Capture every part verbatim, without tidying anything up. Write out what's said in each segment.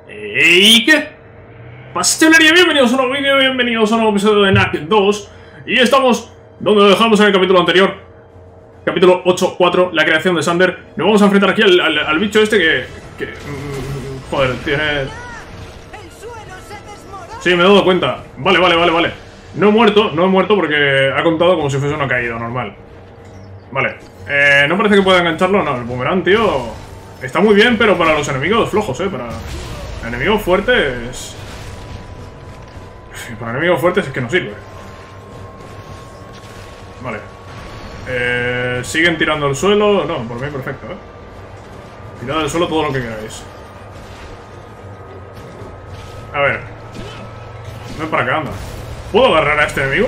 ¿Y qué? Pastelería, bienvenidos a un nuevo vídeo, bienvenidos a un nuevo episodio de Knack dos. Y estamos donde lo dejamos en el capítulo anterior. Capítulo ocho cuatro, la creación de Sander. Nos vamos a enfrentar aquí al, al, al bicho este que... que mmm, joder, tiene... Sí, me he dado cuenta. Vale, vale, vale, vale. No he muerto, no he muerto porque ha contado como si fuese una caída normal. Vale. Eh, no parece que pueda engancharlo, no. El boomerang, tío... Está muy bien, pero para los enemigos flojos, eh. Para enemigos fuertes... Para enemigos fuertes es que no sirve. Vale. Eh, siguen tirando el suelo. No, por mí perfecto, eh. Tirad el suelo todo lo que queráis. A ver. Ven para acá, anda. ¿Puedo agarrar a este enemigo?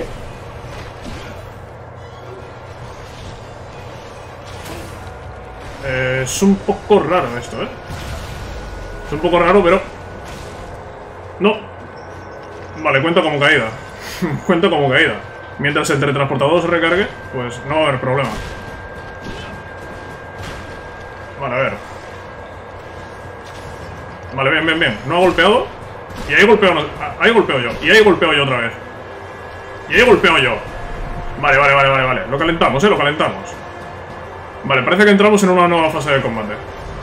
Eh, es un poco raro esto, eh. Es un poco raro, pero... No. Vale, cuento como caída. Cuento como caída. Mientras el teletransportador se recargue, pues no va a haber problema. Vale, a ver. Vale, bien, bien, bien. No ha golpeado. Y ahí golpeo, no... ahí golpeo yo. Y ahí golpeo yo otra vez. Y ahí golpeo yo. Vale, vale, vale, vale, vale. Lo calentamos, eh, lo calentamos. Vale, parece que entramos en una nueva fase de combate.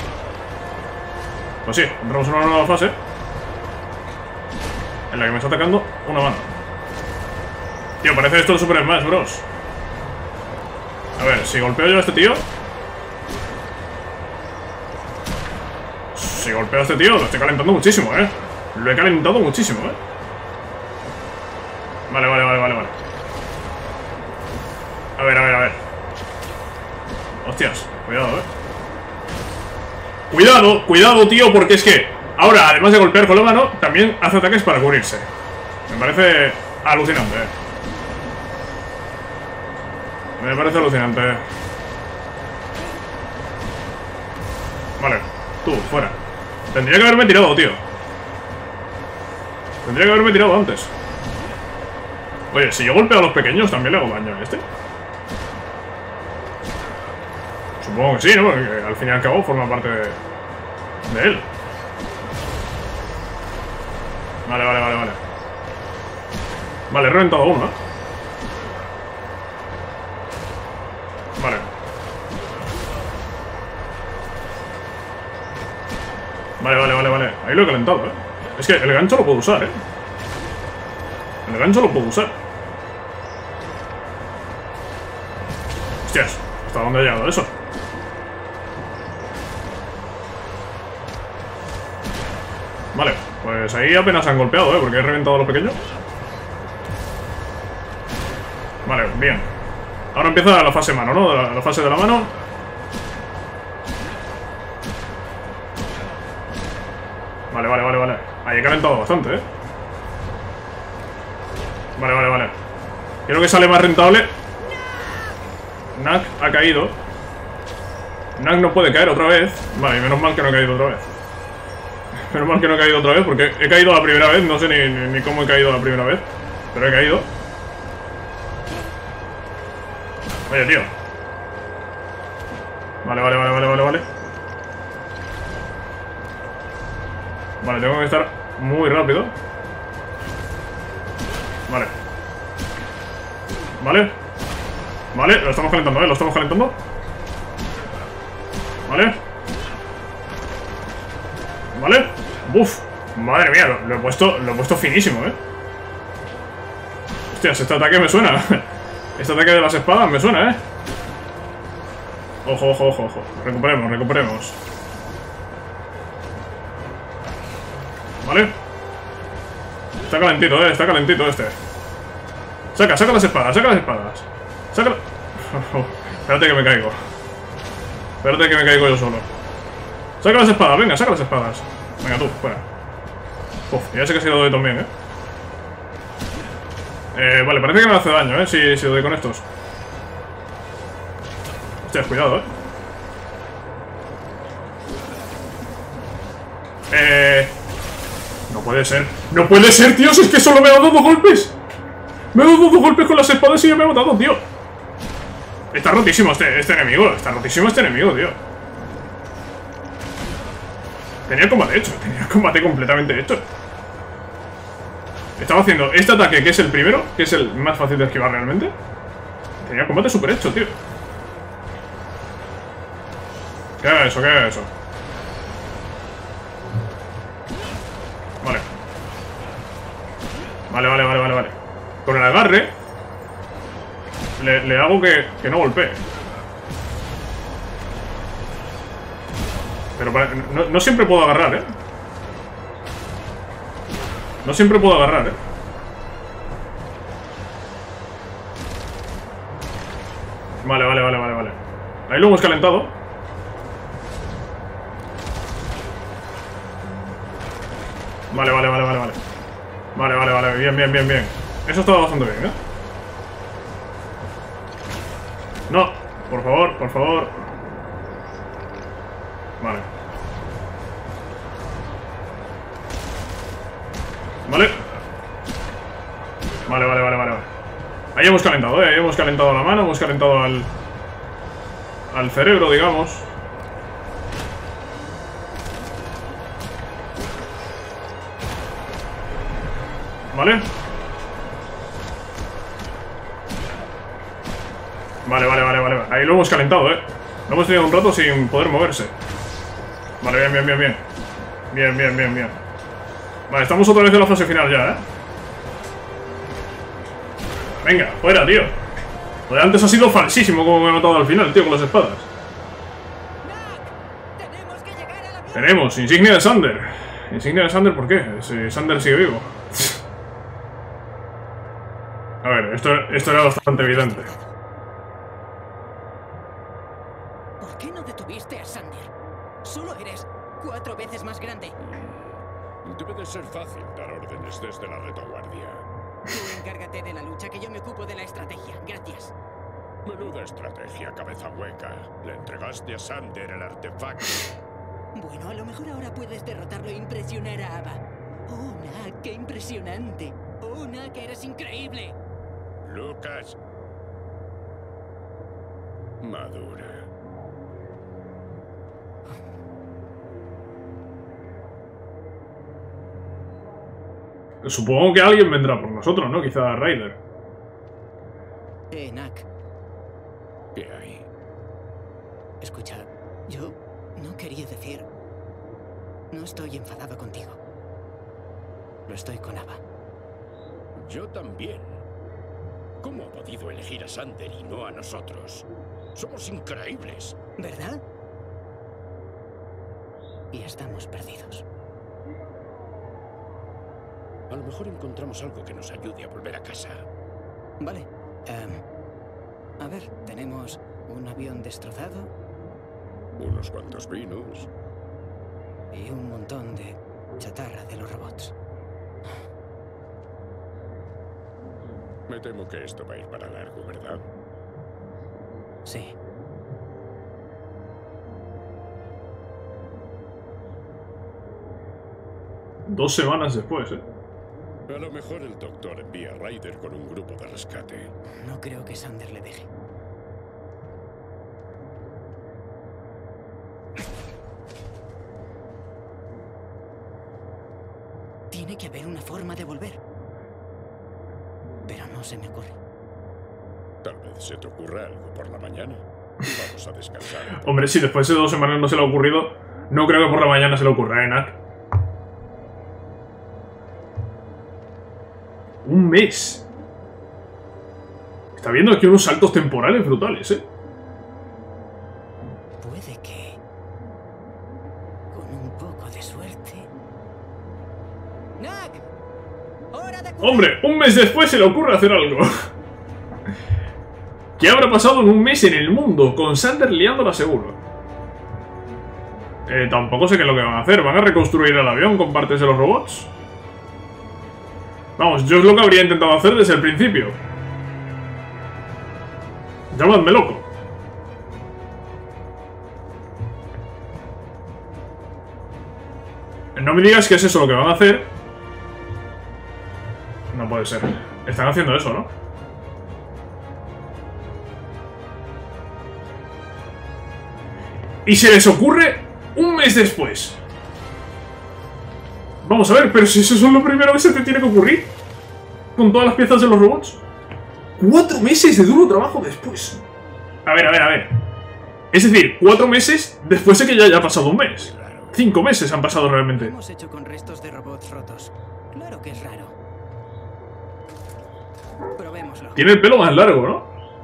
Pues sí, entramos en una nueva fase en la que me está atacando una mano. Tío, parece esto el Super Smash Bros. A ver, si golpeo yo a este tío. Si golpeo a este tío, lo estoy calentando muchísimo, eh. Lo he calentado muchísimo, eh. Vale, vale, vale, vale, vale. A ver, a ver, a ver. Hostias, cuidado, eh. Cuidado, cuidado, tío, porque es que ahora, además de golpear con la mano, también hace ataques para cubrirse. Me parece alucinante, eh. Me parece alucinante. Vale, tú, fuera. Tendría que haberme tirado, tío. Tendría que haberme tirado antes. Oye, si yo golpeo a los pequeños, ¿también le hago daño a este? Supongo que sí, ¿no? Porque al fin y al cabo forma parte de, de él. Vale, vale, vale, vale. Vale, he reventado uno, ¿eh? Vale. Vale, vale, vale, vale. Ahí lo he calentado, ¿eh? Es que el gancho lo puedo usar, ¿eh? El gancho lo puedo usar. Hostias, ¿hasta dónde ha llegado eso? Vale, pues ahí apenas han golpeado, ¿eh? Porque he reventado a los pequeños. Vale, bien. Ahora empieza la fase mano, ¿no? La, la fase de la mano. Vale, vale, vale, vale. Ahí he calentado bastante, ¿eh? Vale, vale, vale. Creo que sale más rentable. Knack ha caído. Knack no puede caer otra vez. Vale, y menos mal que no ha caído otra vez. Menos mal que no he caído otra vez, porque he caído la primera vez. No sé ni, ni, ni cómo he caído la primera vez, pero he caído. Oye, tío. Vale, vale, vale, vale, vale, vale. Vale, tengo que estar muy rápido. Vale. Vale. Vale, lo estamos calentando, ¿eh? Lo estamos calentando. Vale. Vale. Buf. Madre mía, lo, lo he puesto, lo he puesto finísimo, ¿eh? Hostias, este ataque me suena. Este ataque de las espadas me suena, ¿eh? Ojo, ojo, ojo, ojo. Recuperemos, recuperemos. Vale. Está calentito, ¿eh? Está calentito este. Saca, saca las espadas, saca las espadas. Saca... Espérate que me caigo. Espérate que me caigo yo solo. Saca las espadas, venga, saca las espadas. Venga tú, fuera. Uf, ya sé que se lo doy también, ¿eh? Eh, vale, parece que me hace daño, ¿eh? Si, si lo doy con estos. Hostias, cuidado, ¿eh? Eh... No puede ser. ¡No puede ser, tío! Si es que solo me ha dado dos golpes. Me ha dado dos golpes con las espadas y ya me ha matado, tío. Está rotísimo este, este enemigo. Está rotísimo este enemigo, tío. Tenía el combate hecho, tenía el combate completamente hecho. Estaba haciendo este ataque, que es el primero, que es el más fácil de esquivar realmente. Tenía el combate súper hecho, tío. ¿Qué haga eso? ¿Qué haga eso? Vale. Vale, vale, vale, vale, vale. Con el agarre Le, le hago que, que no golpee. Pero para, no, no siempre puedo agarrar, ¿eh? No siempre puedo agarrar, ¿eh? Vale, vale, vale, vale, vale. Ahí lo hemos calentado. Vale, vale, vale, vale, vale. Vale, vale, vale. Bien, bien, bien, bien. Eso estaba bastante bien, ¿eh? No, por favor, por favor. Vale. Vale. Vale, vale, vale, vale. Ahí hemos calentado, ¿eh? Ahí hemos calentado la mano, hemos calentado al... al cerebro, digamos. Vale. Vale, vale, vale, vale. Ahí lo hemos calentado, ¿eh? Lo hemos tenido un rato sin poder moverse. Vale, bien, bien, bien, bien. Bien, bien, bien, bien. Vale, estamos otra vez en la fase final ya, ¿eh? Venga, fuera, tío. Lo de antes ha sido falsísimo como me he matado al final, tío, con las espadas. Tenemos insignia de Sander. Insignia de Sander, ¿por qué? Si Sander sigue vivo. A ver, esto, esto era bastante evidente. ¿Por qué no detuviste a Sander? Solo eres cuatro veces más grande. Debe de ser fácil dar órdenes desde la retaguardia. Tú encárgate de la lucha, que yo me ocupo de la estrategia. Gracias. Menuda estrategia, cabeza hueca. Le entregaste a Sander el artefacto. Bueno, a lo mejor ahora puedes derrotarlo e impresionar a Ava. Oh, Nak, qué impresionante. Oh, Nak, eres increíble. Lucas. Madura. Supongo que alguien vendrá por nosotros, ¿no? Quizá Ryder. Eh, Nak. ¿Qué hay? Escucha, yo no quería decir... No estoy enfadado contigo. Lo estoy con Ava. Yo también. ¿Cómo ha podido elegir a Sander y no a nosotros? Somos increíbles. ¿Verdad? Y estamos perdidos. A lo mejor encontramos algo que nos ayude a volver a casa. Vale. Um, a ver, tenemos un avión destrozado. Unos cuantos vinos. Y un montón de chatarra de los robots. Me temo que esto va a ir para largo, ¿verdad? Sí. Dos semanas después, ¿eh? A lo mejor el doctor envía a Ryder con un grupo de rescate. No creo que Sander le deje. Tiene que haber una forma de volver. Pero no se me ocurre. Tal vez se te ocurra algo por la mañana. Vamos a descansar. Hombre, si después de dos semanas no se le ha ocurrido, no creo que por la mañana se le ocurra, ¿eh, Nak? Un mes. Está viendo aquí unos saltos temporales brutales, ¿eh? Puede que... con un poco de suerte... ¡Nak! ¡Hora de comer! ¡Hombre! Un mes después se le ocurre hacer algo. ¿Qué habrá pasado en un mes en el mundo? Con Sander liándola seguro. Eh, tampoco sé qué es lo que van a hacer. ¿Van a reconstruir el avión con partes de los robots? Vamos, yo es lo que habría intentado hacer desde el principio. Llamadme loco. No me digas que es eso lo que van a hacer. No puede ser. Están haciendo eso, ¿no? Y se les ocurre un mes después. Vamos a ver, pero si eso es lo primero que se te tiene que ocurrir. Con todas las piezas de los robots. Cuatro meses de duro trabajo después. A ver, a ver, a ver. Es decir, cuatro meses después de que ya haya pasado un mes. Cinco meses han pasado realmente. ¿Qué hemos hecho con restos de robots rotos? Claro que es raro. Probémoslo. Tiene el pelo más largo, ¿no?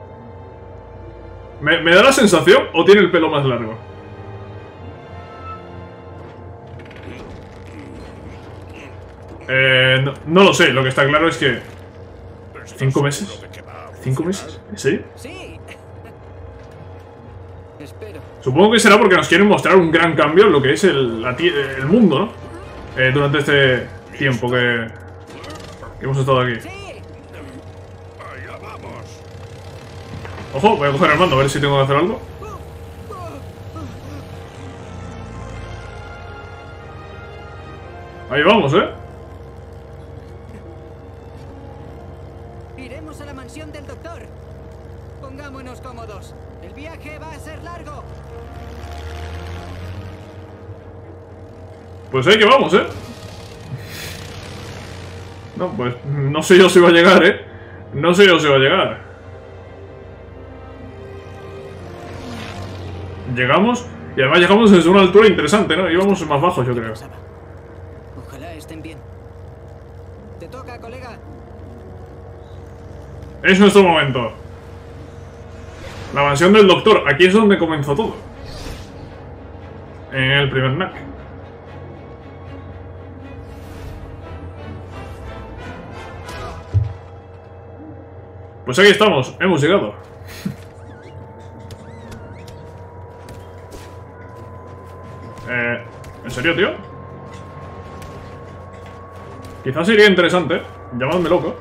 ¿Me, me da la sensación o tiene el pelo más largo? Eh, no, no lo sé, lo que está claro es que... ¿Cinco meses? ¿Cinco meses? ¿En serio? Sí. Espero. Supongo que será porque nos quieren mostrar un gran cambio en lo que es el, la el mundo, ¿no? Eh, durante este tiempo que, que hemos estado aquí. Sí. Allá vamos. Ojo, voy a coger el mando a ver si tengo que hacer algo. Ahí vamos, ¿eh? Iremos a la mansión del doctor. Pongámonos cómodos. El viaje va a ser largo. Pues ahí que vamos, ¿eh? No, pues no sé yo si va a llegar, ¿eh? No sé yo si va a llegar. Llegamos, y además llegamos desde una altura interesante, ¿no? Íbamos más bajos, yo creo. Ojalá estén bien. Te toca, colega. Es nuestro momento. La mansión del doctor. Aquí es donde comenzó todo. En el primer N A C. Pues aquí estamos. Hemos llegado. eh, ¿En serio, tío? Quizás sería interesante. Llamadme loco.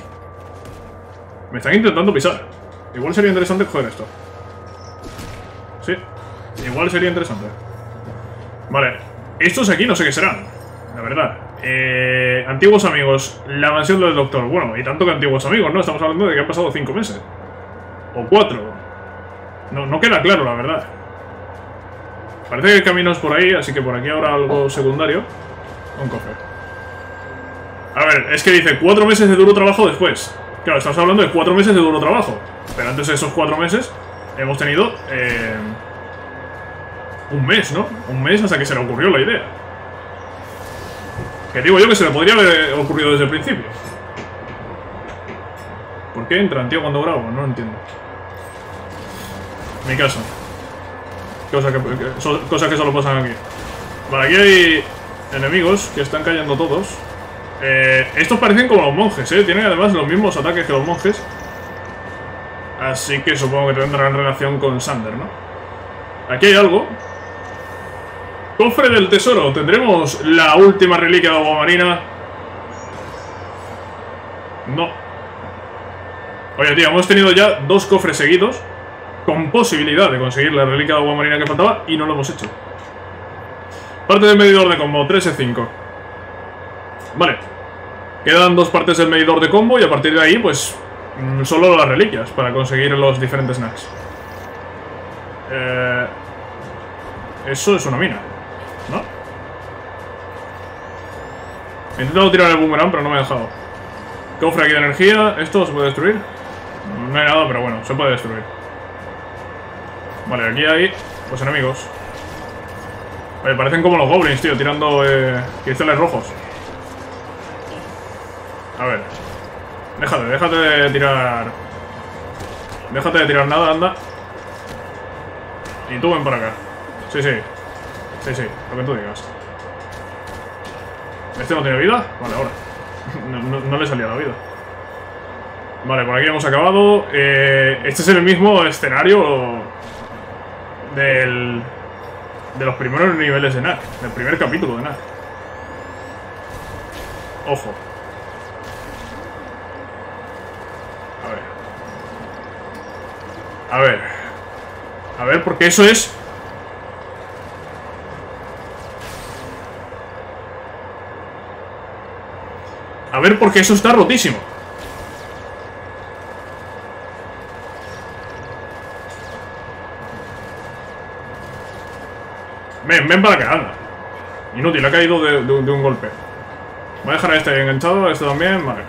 Me están intentando pisar. Igual sería interesante coger esto. Sí. Igual sería interesante. Vale. Estos aquí no sé qué serán. La verdad. Eh, antiguos amigos. La mansión del doctor. Bueno, y tanto que antiguos amigos, ¿no? Estamos hablando de que han pasado cinco meses. O cuatro. No, no queda claro, la verdad. Parece que hay caminos por ahí, así que por aquí habrá algo secundario. Un cofre. A ver, es que dice cuatro meses de duro trabajo después. Claro, estamos hablando de cuatro meses de duro trabajo. Pero antes de esos cuatro meses hemos tenido eh, un mes, ¿no? Un mes hasta que se le ocurrió la idea. Que digo yo que se le podría haber ocurrido desde el principio. ¿Por qué entran, tío, cuando grabo? No lo entiendo. Mi casa. Cosa que, que, so, cosas que solo pasan aquí. Vale, aquí hay enemigos que están cayendo todos. Eh, estos parecen como los monjes, ¿eh? Tienen además los mismos ataques que los monjes. Así que supongo que tendrán relación con Sander, ¿no? Aquí hay algo. Cofre del tesoro. Tendremos la última reliquia de agua marina. No. Oye, tío, hemos tenido ya dos cofres seguidos con posibilidad de conseguir la reliquia de agua marina que faltaba y no lo hemos hecho. Parte del medidor de combo, tres E cinco. Vale. Quedan dos partes del medidor de combo y a partir de ahí, pues, solo las reliquias para conseguir los diferentes snacks. Eh, eso es una mina, ¿no? He intentado tirar el boomerang, pero no me ha dejado. Cofre aquí de energía. ¿Esto se puede destruir? No hay nada, pero bueno, se puede destruir. Vale, aquí hay, pues, enemigos. Oye, parecen como los goblins, tío, tirando eh, cristales rojos. A ver. Déjate, déjate de tirar. Déjate de tirar nada, anda. Y tú ven para acá. Sí, sí. Sí, sí, lo que tú digas. ¿Este no tiene vida? Vale, ahora. No, no, no le salía la vida. Vale, por aquí hemos acabado. Eh, este es el mismo escenario del... de los primeros niveles de N A C. Del primer capítulo de N A C. Ojo. A ver. A ver, porque eso es... A ver, porque eso está rotísimo. Ven, ven para acá, anda. Inútil, ha caído de, de, de un golpe. Voy a dejar a este ahí enganchado, a este también, vale.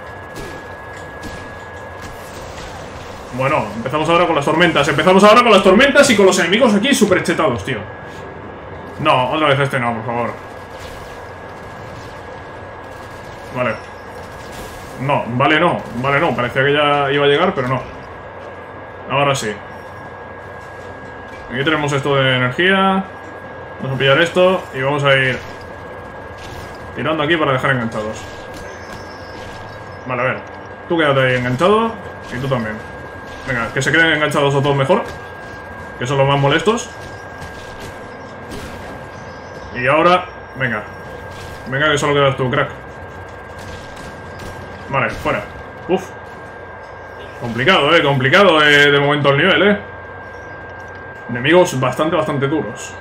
Bueno, empezamos ahora con las tormentas. Empezamos ahora con las tormentas y con los enemigos aquí súper chetados, tío. No, otra vez este no, por favor. Vale. No, vale no, vale no. Parecía que ya iba a llegar, pero no. Ahora sí. Aquí tenemos esto de energía. Vamos a pillar esto y vamos a ir tirando aquí para dejar enganchados. Vale, a ver. Tú quédate ahí enganchado y tú también. Venga, que se queden enganchados los dos mejor, que son los más molestos. Y ahora, venga. Venga, que solo quedas tú, crack. Vale, fuera. Uf. Complicado, eh, complicado eh, de momento el nivel, eh. Enemigos bastante, bastante duros.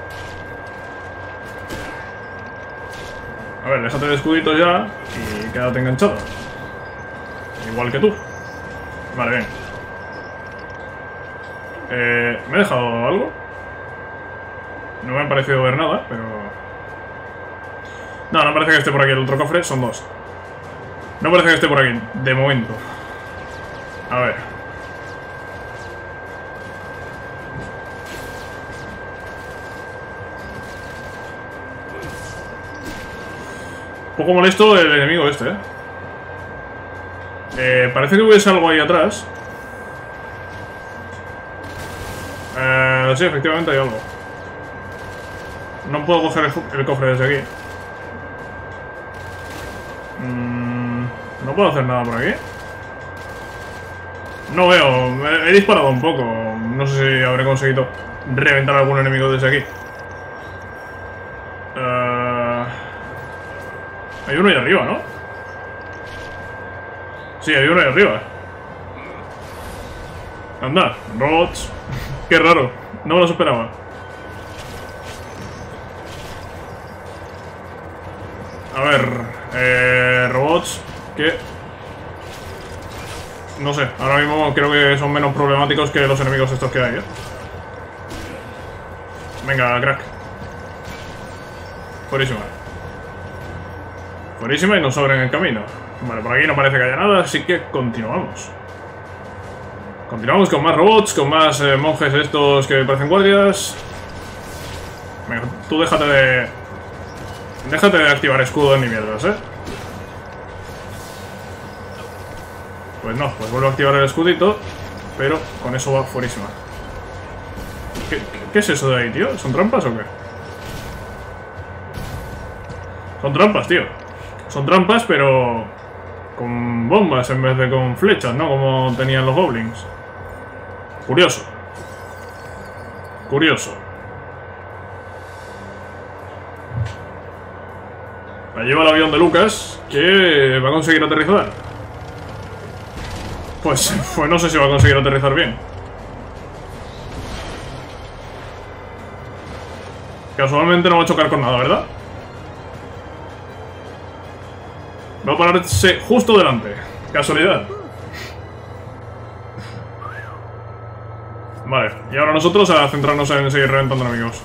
A ver, déjate de escuditos ya y quédate enganchado. Igual que tú. Vale, bien. Eh, ¿Me he dejado algo? No me ha parecido ver nada, pero... No, no parece que esté por aquí el otro cofre, son dos. No parece que esté por aquí, de momento. A ver. Un poco molesto el enemigo este, ¿eh? Eh, parece que hubiese algo ahí atrás. Eh, sí, efectivamente hay algo. No puedo coger el, el cofre desde aquí. Mm, no puedo hacer nada por aquí. No veo. He, he disparado un poco. No sé si habré conseguido reventar a algún enemigo desde aquí. Uh, hay uno ahí arriba, ¿no? Sí, hay uno ahí arriba. Anda, robots. Qué raro. No me lo esperaba. A ver, eh, robots que... No sé, ahora mismo creo que son menos problemáticos que los enemigos estos que hay, ¿eh? Venga, crack. Fuerísima. Fuerísima y nos sobra en el camino. Vale, por aquí no parece que haya nada, así que continuamos. Continuamos con más robots, con más eh, monjes estos que parecen guardias. Venga, tú déjate de... Déjate de activar escudo ni mierdas, ¿eh? Pues no, pues vuelvo a activar el escudito. Pero con eso va fuerísima. ¿Qué, qué, qué es eso de ahí, tío? ¿Son trampas o qué? Son trampas, tío. Son trampas, pero... con bombas en vez de con flechas, ¿no? Como tenían los goblins. Curioso. Curioso. La lleva el avión de Lucas, que va a conseguir aterrizar. Pues, pues no sé si va a conseguir aterrizar bien. Casualmente no va a chocar con nada, ¿verdad? Va a pararse justo delante. Casualidad. Vale, y ahora nosotros a centrarnos en seguir reventando enemigos.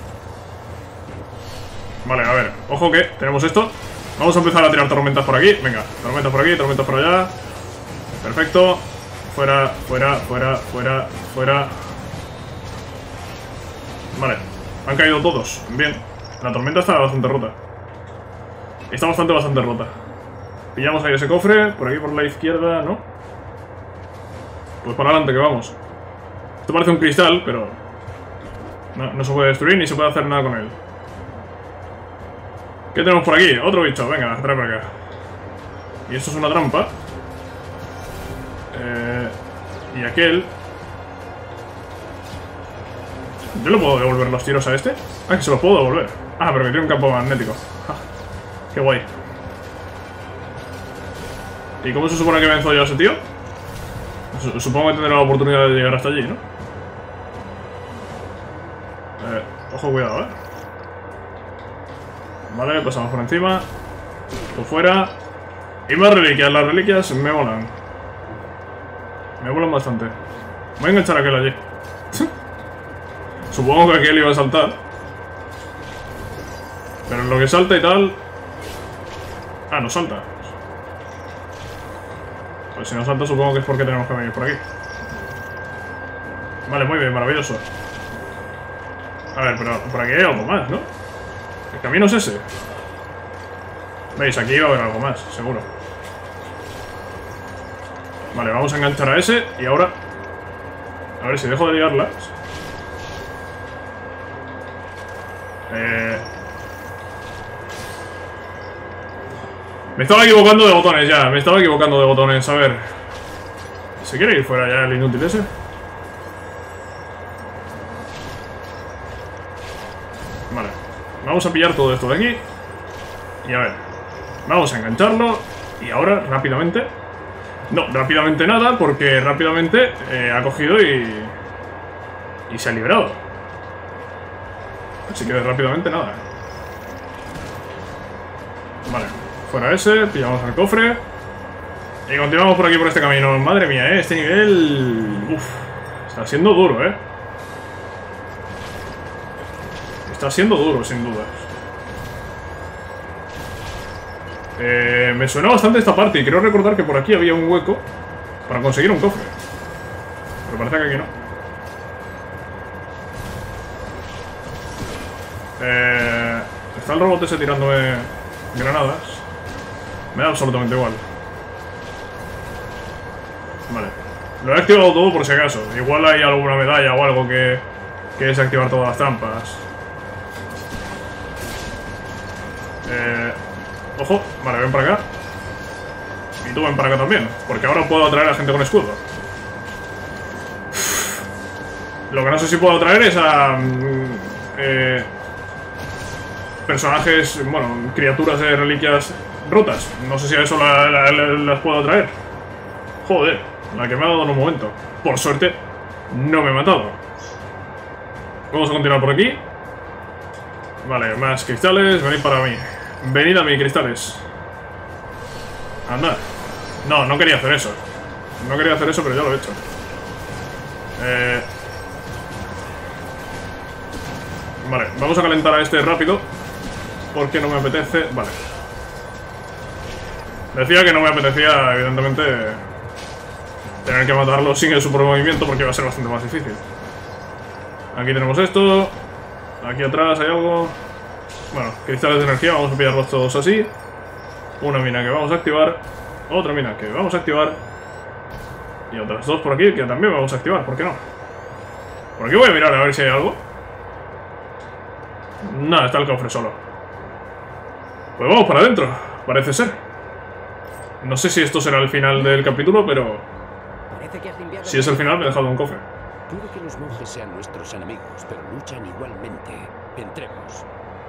Vale, a ver, ojo que tenemos esto. Vamos a empezar a tirar tormentas por aquí. Venga, tormentas por aquí, tormentas por allá. Perfecto. Fuera, fuera, fuera, fuera, fuera. Vale, han caído todos. Bien, la tormenta está bastante rota. Está bastante, bastante rota. Pillamos ahí ese cofre. Por aquí por la izquierda, ¿no? Pues para adelante que vamos. Esto parece un cristal, pero no, no se puede destruir ni se puede hacer nada con él. ¿Qué tenemos por aquí? Otro bicho, venga, trae para acá. Y esto es una trampa. Eh, y aquel... ¿Yo le puedo devolver los tiros a este? Ah, que se los puedo devolver. Ah, pero que tiene un campo magnético. Ah, qué guay. ¿Y cómo se supone que venzo yo a ese tío? Supongo que tendré la oportunidad de llegar hasta allí, ¿no? Eh, ojo, cuidado, ¿eh? Vale, pasamos por encima. Por fuera. Y más reliquias. Las reliquias me molan. Me molan bastante. Voy a enganchar a aquel allí. Supongo que aquel iba a saltar. Pero en lo que salta y tal... Ah, no salta. Pues si no salta supongo que es porque tenemos que venir por aquí. Vale, muy bien, maravilloso. A ver, pero por aquí hay algo más, ¿no? El camino es ese. ¿Veis? Aquí va a haber algo más, seguro. Vale, vamos a enganchar a ese y ahora... A ver si dejo de liarlas. Eh... Me estaba equivocando de botones ya, me estaba equivocando de botones, a ver. ¿Se quiere ir fuera ya el inútil ese? Vale, vamos a pillar todo esto de aquí. Y a ver, vamos a engancharlo. Y ahora, rápidamente. No, rápidamente nada, porque rápidamente eh, ha cogido y... Y se ha librado. Así que rápidamente nada. Vale, fuera ese, pillamos el cofre. Y continuamos por aquí por este camino. Madre mía, eh, este nivel... Uf, está siendo duro, eh. Está siendo duro, sin dudas. Eh, me suena bastante esta parte y creo recordar que por aquí había un hueco para conseguir un cofre. Pero parece que aquí no. Eh, está el robot ese tirándome granadas. Me da absolutamente igual. Vale. Lo he activado todo por si acaso. Igual hay alguna medalla o algo que, que desactivar todas las trampas. Eh... Ojo, vale, ven para acá. Y tú ven para acá también, porque ahora puedo atraer a gente con escudo. Lo que no sé si puedo atraer es a... Eh, personajes, bueno, criaturas de reliquias rotas. No sé si a eso la, la, la, las puedo atraer. Joder, la que me ha dado en un momento. Por suerte, no me he matado. Vamos a continuar por aquí. Vale, más cristales, venid para mí. Venid a mí, cristales. Anda. No, no quería hacer eso. No quería hacer eso, pero ya lo he hecho. Eh... Vale, vamos a calentar a este rápido, porque no me apetece... Vale. Decía que no me apetecía, evidentemente, tener que matarlo sin el super movimiento, porque va a ser bastante más difícil. Aquí tenemos esto. Aquí atrás hay algo... Bueno, cristales de energía, vamos a pillarlos todos así. Una mina que vamos a activar. Otra mina que vamos a activar. Y otras dos por aquí que también vamos a activar, ¿por qué no? Por aquí voy a mirar a ver si hay algo. Nada, está el cofre solo. Pues vamos para adentro, parece ser. No sé si esto será el final del capítulo, pero... Si es el final me he dejado un cofre. Puede que los monjes sean nuestros enemigos, pero luchan igualmente. Entremos.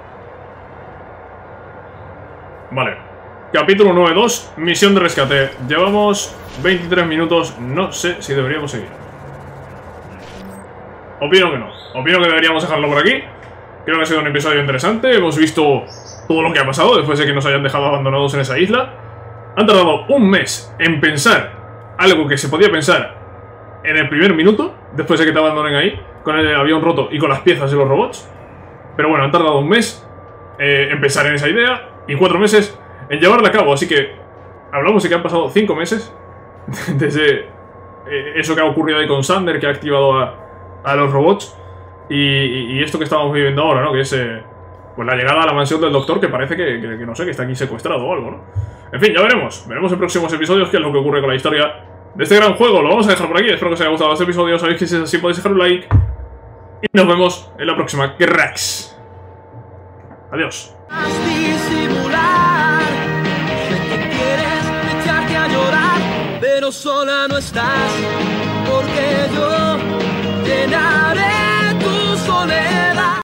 Vale, capítulo nueve punto dos, misión de rescate. Llevamos veintitrés minutos, no sé si deberíamos seguir. Opino que no, opino que deberíamos dejarlo por aquí. Creo que ha sido un episodio interesante, hemos visto todo lo que ha pasado después de que nos hayan dejado abandonados en esa isla. Han tardado un mes en pensar algo que se podía pensar en el primer minuto, después de que te abandonen ahí, con el avión roto y con las piezas de los robots. Pero bueno, han tardado un mes eh, en pensar en esa idea. Y cuatro meses en llevarla a cabo, así que hablamos de que han pasado cinco meses desde eh, eso que ha ocurrido ahí con Sander, que ha activado a, a los robots, y, y, y esto que estamos viviendo ahora, ¿no? Que es eh, pues la llegada a la mansión del doctor, que parece que, que, que no sé, que está aquí secuestrado o algo, ¿no? En fin, ya veremos, veremos en próximos episodios qué es lo que ocurre con la historia de este gran juego. Lo vamos a dejar por aquí, espero que os haya gustado este episodio, sabéis que si es así podéis dejar un like, y nos vemos en la próxima, cracks. Adiós. Disimular, sé que quieres echarte a llorar, pero sola no estás, porque yo llenaré tu soledad.